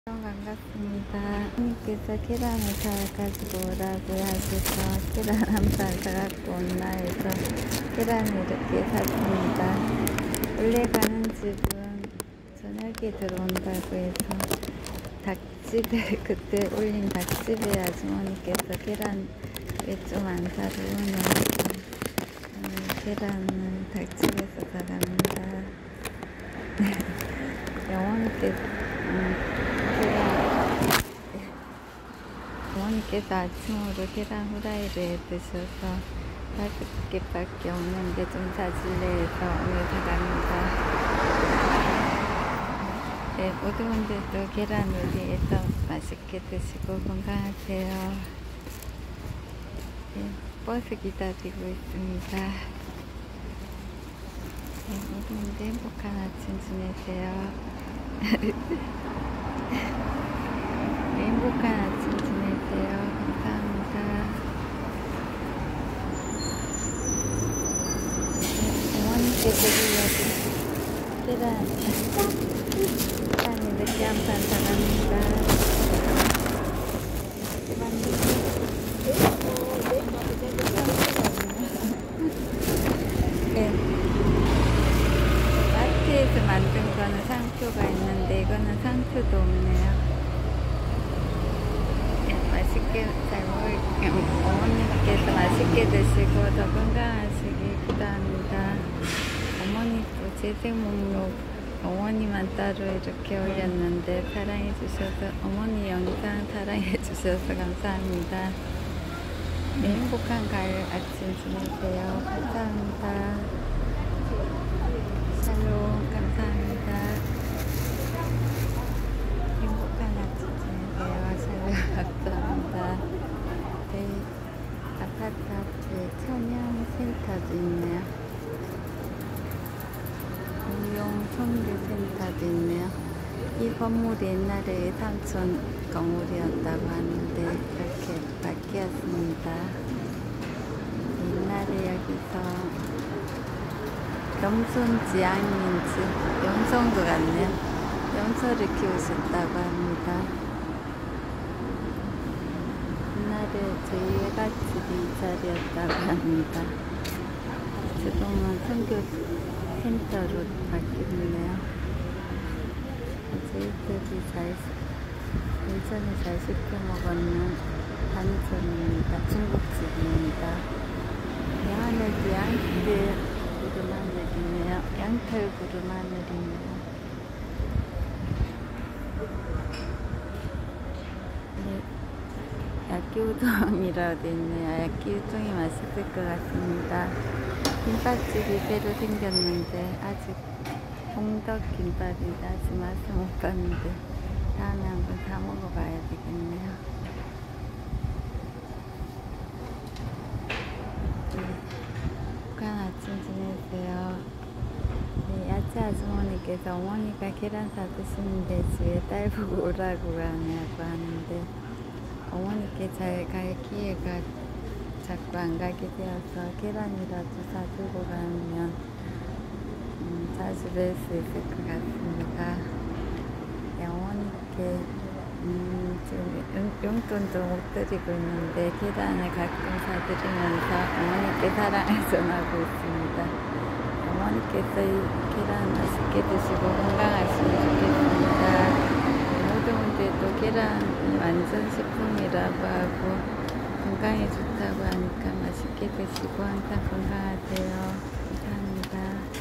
반갑습니다. 님께서 계란을 사가지고 오라고 하셔서 계란 한 판 사갖고 온나 해서 계란을 이렇게 샀습니다. 원래 가는 집은 저녁에 들어온다고 해서 닭집에 그때 올린 닭집에 아주머니께서 계란 왜 좀 안 사주냐 해서 계란을 닭집에서 사갑니다. 어머니께서 아침으로 계란 후라이를 해 드셔서 5개밖에 없는데 좀 사줄래 해서 오늘 사갑니다. 네, 모든 분들도 계란 요리해서 맛있게 드시고 건강하세요. 네, 버스 기다리고 있습니다. 네, 모든 분들 행복한 아침 지내세요. 행복한 아침 지내세요. 감사합니다. 어머니께 드리려고 계란 이렇게 한 판 사갑니다. 네. 마트에서 만든 거는 상표가 있는데 이거는 상표도 없네요. 맛있게 잘 먹을게요. 어머니께서 맛있게 드시고 더 건강하시길 기도합니다. 어머니도 재생 목록 어머니만 따로 이렇게 올렸는데 사랑해주셔서 어머니 영상 사랑해주셔서 감사합니다. 네, 행복한 가을 아침 지내세요. 감사합니다. 샬롬 감사합니다. 행복한 아침 지내세요. 샬롬 감사합니다. 네, 아파트 앞에 천연센터도 있네요. 무용 청규센터도 있네요. 이 건물이 옛날에 삼촌 건물이었다고 하는데 이렇게 바뀌었습니다. 옛날에 여기서 염소인지 양인지 염소인 것 같네요. 염소를 키우셨다고 합니다. 옛날에 저희 외갓집이 이 자리였다고 합니다. 지금은 선교 센터로 바뀌었네요. 저희들이 예전에 잘 시켜 먹었는 반찬입니다. 중국집입니다. 하늘도 양털 구름 하늘이네요. 양털 구름 하늘이네요. 네, 야끼우동이라고 되어있네요. 야끼우동이 맛있을 것 같습니다. 김밥집이 새로 생겼는데 아직 홍덕 김밥인데 아직 맛을 못 봤는데 다음에 한번 다 먹어봐야 되겠네요. 행복한 아침 지내세요. 네, 야채 아주머니께서 어머니가 계란 사드시는데 집에 딸 보고 오라고 하냐고 하는데 어머니께 잘 갈 기회가 자꾸 안 가게 되어서 계란이라도 사들고 가면 자주 뵐 수 있을 것 같습니다. 네, 어머니께 지금 용돈도 못 드리고 있는데 계란을 가끔 사드리면서 어머니께 사랑을 전하고 있습니다. 어머니께서 이 계란 맛있게 드시고 건강하시면 좋겠습니다. 모든 분들도 계란이 완전 식품이라고 하고 건강에 좋다고 하니까 맛있게 드시고 항상 건강하세요. 감사합니다.